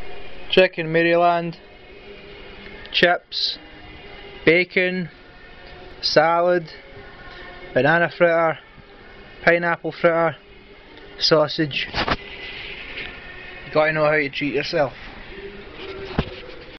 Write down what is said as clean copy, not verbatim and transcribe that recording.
chicken Maryland, chips, bacon, salad, banana fritter, pineapple fritter, sausage. You gotta know how to treat yourself.